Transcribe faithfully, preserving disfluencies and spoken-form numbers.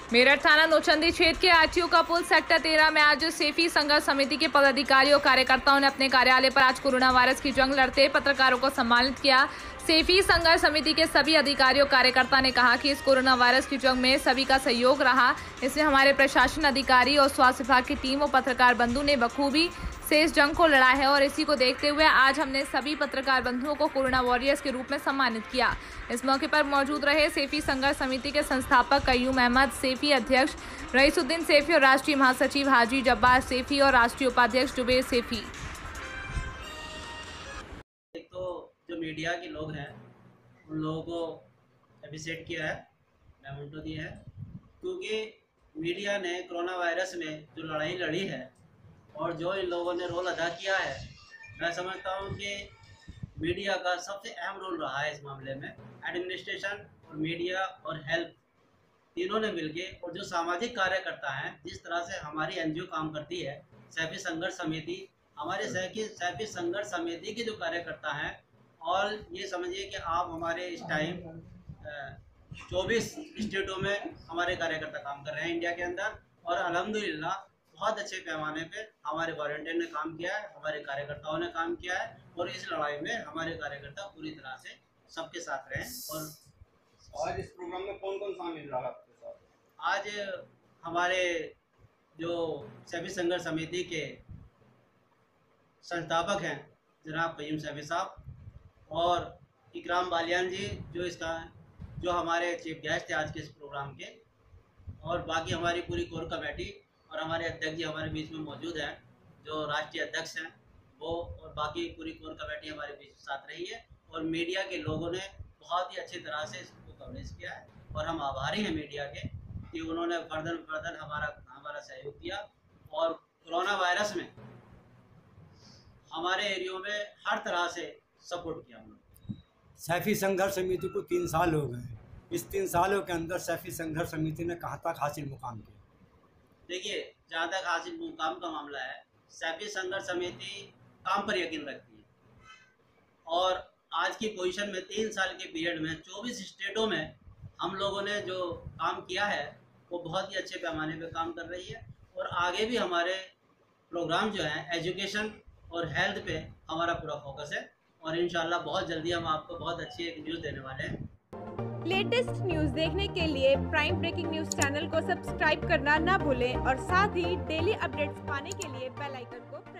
मेरठ थाना नौचंदी क्षेत्र के आरटीओ का पुल सेक्टर तेरह में आज सेफी संघर्ष समिति के पदाधिकारियों और कार्यकर्ताओं ने अपने कार्यालय पर आज कोरोना वायरस की जंग लड़ते पत्रकारों को सम्मानित किया। सेफी संघर्ष समिति के सभी अधिकारियों कार्यकर्ता ने कहा कि इस कोरोना वायरस की जंग में सभी का सहयोग रहा। इसमें हमारे प्रशासन अधिकारी और स्वास्थ्य विभाग की टीम और पत्रकार बंधु ने बखूबी से इस जंग को लड़ा है और इसी को देखते हुए आज हमने सभी पत्रकार बंधुओं को कोरोना वॉरियर्स के रूप में सम्मानित किया। इस मौके पर मौजूद रहे सेफी संघर्ष समिति के संस्थापक कयूम अहमद सेफी, अध्यक्ष रईसुद्दीन सेफी और राष्ट्रीय महासचिव हाजी जब्बार सेफी और राष्ट्रीय उपाध्यक्ष जुबेर सेफी। एक तो जो मीडिया के लोग हैं उन लोगों को अप्रिशिएट किया है, मेमेंटो दिया है, क्योंकि मीडिया ने कोरोना वायरस में जो लड़ाई लड़ी है और जो इन लोगों ने रोल अदा किया है, मैं समझता हूँ कि मीडिया का सबसे अहम रोल रहा है इस मामले में। एडमिनिस्ट्रेशन और मीडिया और हेल्थ तीनों ने मिलके और जो सामाजिक कार्यकर्ता हैं, जिस तरह से हमारी एनजीओ काम करती है सेफी संघर्ष समिति, हमारे सेफी सेफी संघर्ष समिति के जो कार्यकर्ता हैं, और ये समझिए कि आप हमारे इस टाइम चौबीस स्टेटों में हमारे कार्यकर्ता काम कर रहे हैं इंडिया के अंदर, और अल्हम्दुलिल्लाह बहुत अच्छे पैमाने पे हमारे वॉलंटियर ने काम किया है, हमारे कार्यकर्ताओं ने काम किया है, और इस लड़ाई में हमारे कार्यकर्ता पूरी तरह से सबके साथ रहे। और आज इस प्रोग्राम में कौन कौन शामिल रहा आपके साथ? आज हमारे जो सेफी संघर्ष समिति के संस्थापक हैं जनाब कयूम सेफी साहब और इकराम बालियान जी, जो इसका जो हमारे चीफ गेस्ट थे आज के इस प्रोग्राम के, और बाकी हमारी पूरी कोर कमेटी और हमारे अध्यक्ष जी हमारे बीच में मौजूद हैं, जो राष्ट्रीय अध्यक्ष हैं वो, और बाकी पूरी कोर कमेटी हमारे बीच साथ रही है। और मीडिया के लोगों ने बहुत ही अच्छी तरह से इसको कवरेज किया है और हम आभारी हैं मीडिया के कि उन्होंने फर्दन फर्दन हमारा हमारा सहयोग दिया और कोरोना वायरस में हमारे एरियो में हर तरह से सपोर्ट किया हम लोग। सेफी संघर्ष समिति को तीन साल हो गए। इस तीन सालों के अंदर सेफी संघर्ष समिति ने कहाँ तक हासिल मुकाम किया? देखिए, जहाँ तक हासिल मुकाम का मामला है, सेफी संघर्ष समिति काम पर यकीन रखती है और आज की पोजीशन में तीन साल के पीरियड में चौबीस स्टेटों में हम लोगों ने जो काम किया है वो बहुत ही अच्छे पैमाने पे काम कर रही है। और आगे भी हमारे प्रोग्राम जो है एजुकेशन और हेल्थ पे हमारा पूरा फोकस है, और इंशाल्लाह बहुत जल्दी हम आपको बहुत अच्छी एक न्यूज़ देने वाले हैं। लेटेस्ट न्यूज़ देखने के लिए प्राइम ब्रेकिंग न्यूज़ चैनल को सब्सक्राइब करना ना भूलें और साथ ही डेली अपडेट्स पाने के लिए बेल आइकन को